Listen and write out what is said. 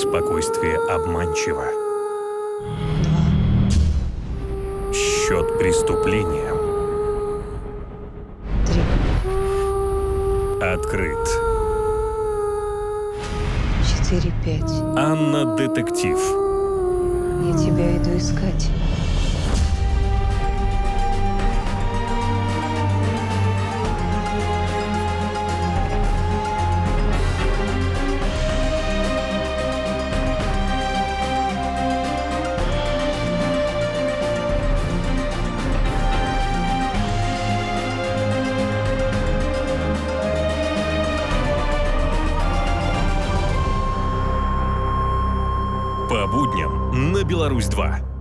Спокойствие обманчиво. 2, Счет преступлениям 3, открыт. 4, 5. Анна детектив. Я тебя иду искать. По будням на Беларусь 2.